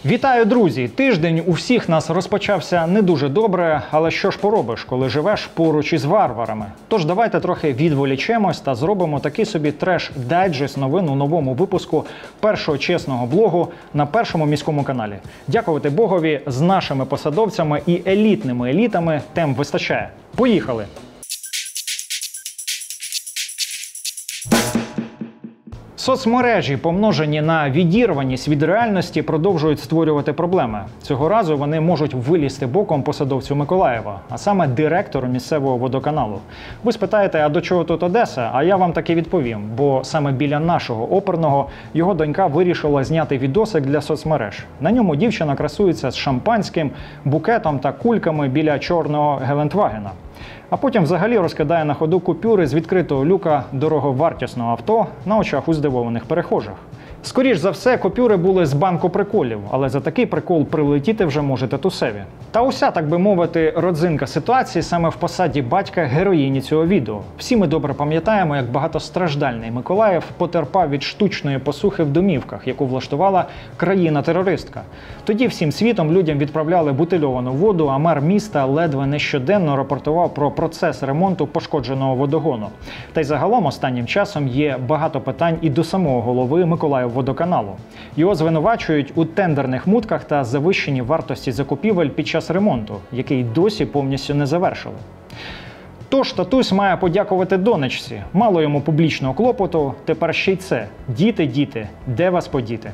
Вітаю, друзі! Тиждень у всіх нас розпочався не дуже добре, але що ж поробиш, коли живеш поруч із варварами? Тож давайте трохи відволічемось та зробимо такий собі треш-дайджест новин у новому випуску першого чесного блогу на Першому міському каналі. Дякувати Богові, з нашими посадовцями і елітними елітами тем вистачає. Поїхали! Соцмережі, помножені на відірваність від реальності, продовжують створювати проблеми. Цього разу вони можуть вилізти боком посадовцю Миколаєва, а саме директору місцевого водоканалу. Ви спитаєте, а до чого тут Одеса? А я вам таки відповім, бо саме біля нашого оперного його донька вирішила зняти відосик для соцмереж. На ньому дівчина красується з шампанським, букетом та кульками біля чорного Гелендвагена. А потім взагалі розкидає на ходу купюри з відкритого люка дороговартісного авто на очах у здивованих перехожих. Скоріш за все, купюри були з банку приколів, але за такий прикол прилетіти вже може татусеві. Та уся, так би мовити, родзинка ситуації саме в посаді батька героїні цього відео. Всі ми добре пам'ятаємо, як багатостраждальний Миколаїв потерпав від штучної посухи в домівках, яку влаштувала країна-терористка. Тоді всім світом людям відправляли бутильовану воду, а мер міста ледве не щоденно рапортував про процес ремонту пошкодженого водогону. Та й загалом останнім часом є багато питань і до самого голови Миколаївводоканалу. Його звинувачують у тендерних мутках та завищенні вартості закупівель під час ремонту, який досі повністю не завершили. Тож татусь має подякувати донечці. Мало йому публічного клопоту, тепер ще й це. Діти, діти, де вас подіти?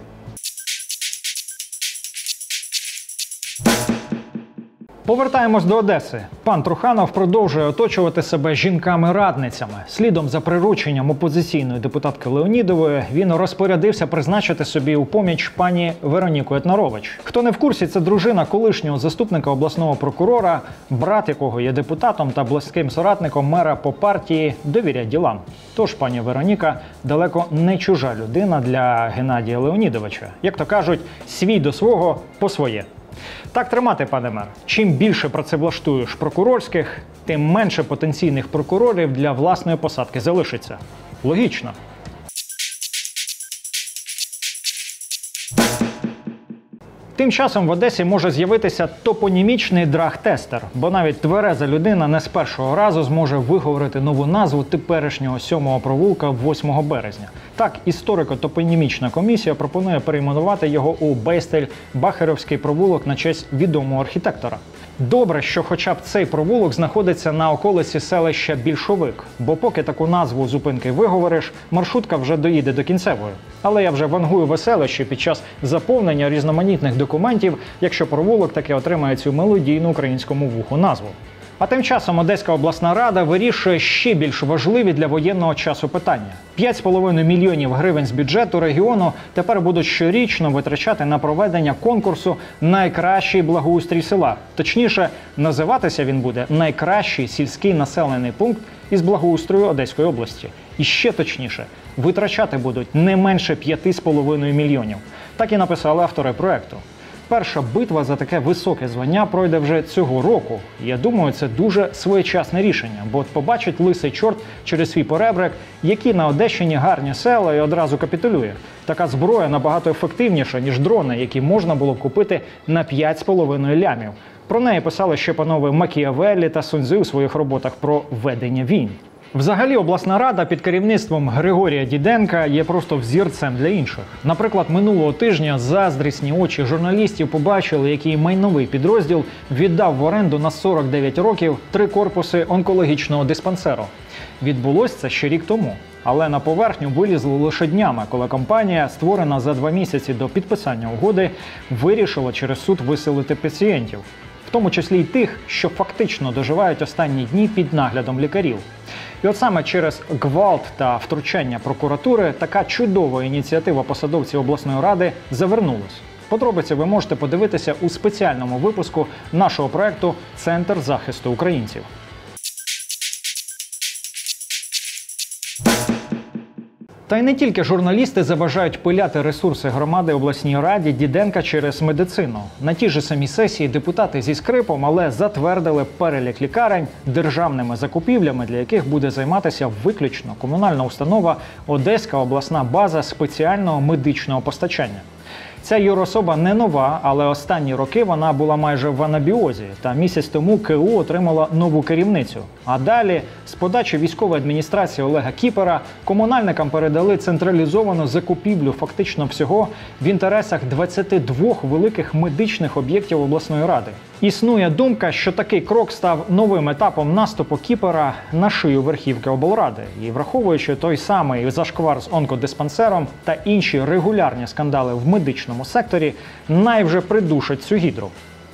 Повертаємось до Одеси. Пан Труханов продовжує оточувати себе жінками-радницями. Слідом за прирученням опозиційної депутатки Леонідової він розпорядився призначити собі у поміч пані Вероніку Етнарович. Хто не в курсі, це дружина колишнього заступника обласного прокурора, брат якого є депутатом та близьким соратником мера по партії «Довіряй ділам». Тож пані Вероніка далеко не чужа людина для Геннадія Леонідовича. Як то кажуть, свій до свого по своє. Так тримати, пане мер. Чим більше працевлаштуєш прокурорських, тим менше потенційних прокурорів для власної посадки залишиться. Логічно. Тим часом в Одесі може з'явитися топонімічний драг-тестер, бо навіть твереза людина не з першого разу зможе виговорити нову назву теперішнього 7-го провулка 8 березня. Так, історико-топонімічна комісія пропонує перейменувати його у Бейстель-Бахерівський провулок на честь відомого архітектора. Добре, що хоча б цей провулок знаходиться на околиці селища Більшовик, бо поки таку назву зупинки виговориш, маршрутка вже доїде до кінцевої. Але я вже вангую веселище під час заповнення різноманітних документів, якщо провулок таки отримає цю мелодійну українському вуху назву. А тим часом Одеська обласна рада вирішує ще більш важливі для воєнного часу питання. 5,5 мільйонів гривень з бюджету регіону тепер будуть щорічно витрачати на проведення конкурсу «Найкращий благоустрій села». Точніше, називатися він буде «Найкращий сільський населений пункт із благоустрою Одеської області». І ще точніше, витрачати будуть не менше 5,5 мільйонів. Так і написали автори проекту. Перша битва за таке високе звання пройде вже цього року. І я думаю, це дуже своєчасне рішення, бо от побачить лисий чорт через свій поребрик, які на Одещині гарні села, і одразу капітулює. Така зброя набагато ефективніша, ніж дрони, які можна було купити на 5,5 лямів. Про неї писали ще панове Макіавеллі та Сунь Цзы у своїх роботах про ведення війн. Взагалі, обласна рада під керівництвом Григорія Діденка є просто взірцем для інших. Наприклад, минулого тижня заздрісні очі журналістів побачили, який майновий підрозділ віддав в оренду на 49 років 3 корпуси онкологічного диспансеру. Відбулося це ще рік тому. Але на поверхню вилізли лише днями, коли компанія, створена за 2 місяці до підписання угоди, вирішила через суд виселити пацієнтів. В тому числі й тих, що фактично доживають останні дні під наглядом лікарів. І от саме через гвалт та втручання прокуратури така чудова ініціатива посадовців обласної ради завернулась. Подробиці ви можете подивитися у спеціальному випуску нашого проекту «Центр захисту українців». Та й не тільки журналісти заважають пиляти ресурси громади обласній раді Діденка через медицину. На тій же самій сесії депутати зі скрипом, але затвердили перелік лікарень державними закупівлями, для яких буде займатися виключно комунальна установа Одеська обласна база спеціального медичного постачання. Ця юрособа не нова, але останні роки вона була майже в анабіозі, та місяць тому КУ отримала нову керівницю. А далі, з подачі військової адміністрації Олега Кіпера, комунальникам передали централізовану закупівлю фактично всього в інтересах 22 великих медичних об'єктів обласної ради. Існує думка, що такий крок став новим етапом наступу Кіпера на шию верхівки облради. І враховуючи той самий зашквар з онкодиспансером та інші регулярні скандали в медичному секторі, най вже придушать цю гідру.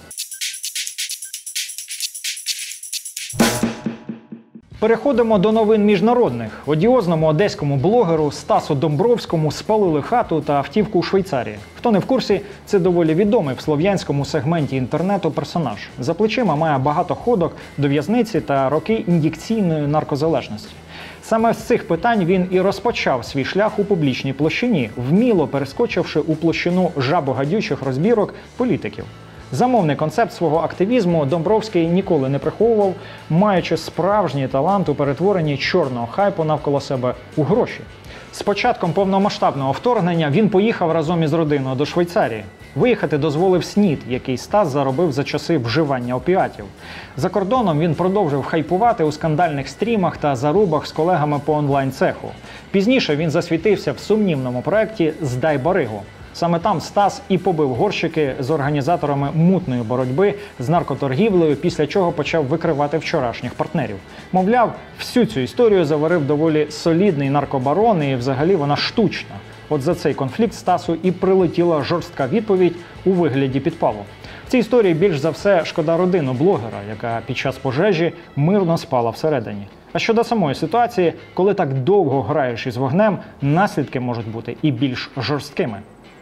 Переходимо до новин міжнародних. Одіозному одеському блогеру Стасу Домбровському спалили хату та автівку у Швейцарії. Хто не в курсі, це доволі відомий в слов'янському сегменті інтернету персонаж. За плечима має багато ходок до в'язниці та роки ін'єкційної наркозалежності. Саме з цих питань він і розпочав свій шлях у публічній площині, вміло перескочивши у площину жабогадючих розбірок політиків. Замовний концепт свого активізму Домбровський ніколи не приховував, маючи справжній талант у перетворенні чорного хайпу навколо себе у гроші. З початком повномасштабного вторгнення він поїхав разом із родиною до Швейцарії. Виїхати дозволив СНІД, який Стас заробив за часи вживання опіатів. За кордоном він продовжив хайпувати у скандальних стрімах та зарубах з колегами по онлайн-цеху. Пізніше він засвітився в сумнівному проєкті «Здай баригу». Саме там Стас і побив горщики з організаторами мутної боротьби з наркоторгівлею, після чого почав викривати вчорашніх партнерів. Мовляв, всю цю історію заварив доволі солідний наркобарон і взагалі вона штучна. От за цей конфлікт Стасу і прилетіла жорстка відповідь у вигляді підпалу. В цій історії більш за все шкода родину блогера, яка під час пожежі мирно спала всередині. А щодо самої ситуації, коли так довго граєш із вогнем, наслідки можуть бути і більш жорсткими.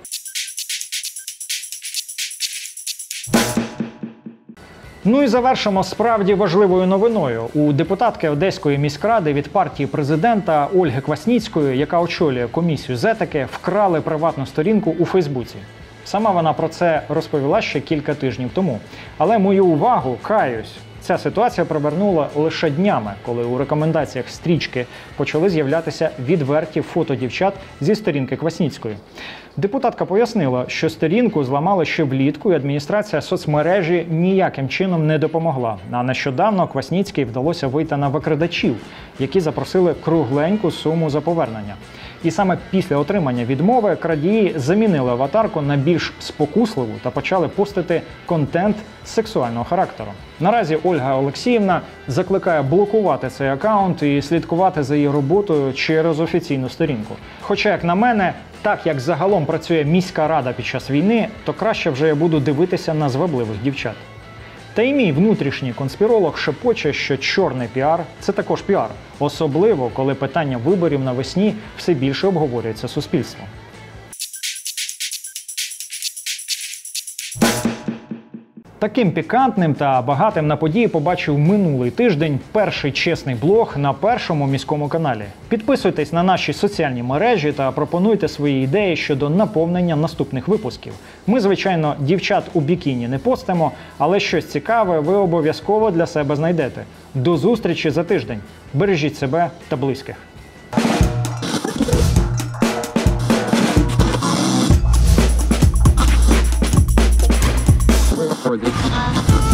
Ну і завершимо справді важливою новиною. У депутатки Одеської міськради від партії президента Ольги Квасніцької, яка очолює комісію з етики, вкрали приватну сторінку у Фейсбуці. Сама вона про це розповіла ще кілька тижнів тому. Але мою увагу, каюсь, ця ситуація привернула лише днями, коли у рекомендаціях стрічки почали з'являтися відверті фото дівчат зі сторінки Квасніцької. Депутатка пояснила, що сторінку зламали ще влітку, і адміністрація соцмережі ніяким чином не допомогла. А нещодавно Квасніцькій вдалося вийти на викрадачів, які запросили кругленьку суму за повернення. І саме після отримання відмови крадії замінили аватарку на більш спокусливу та почали постити контент сексуального характеру. Наразі Ольга Олексіївна закликає блокувати цей акаунт і слідкувати за її роботою через офіційну сторінку. Хоча, як на мене, так як загалом працює міська рада під час війни, то краще вже я буду дивитися на звабливих дівчат. Та й мій внутрішній конспіролог шепоче, що чорний піар – це також піар. Особливо, коли питання виборів навесні все більше обговорюється суспільством. Таким пікантним та багатим на події побачив минулий тиждень перший чесний блог на Першому міському каналі. Підписуйтесь на наші соціальні мережі та пропонуйте свої ідеї щодо наповнення наступних випусків. Ми, звичайно, дівчат у бікіні не постимо, але щось цікаве ви обов'язково для себе знайдете. До зустрічі за тиждень. Бережіть себе та близьких. For this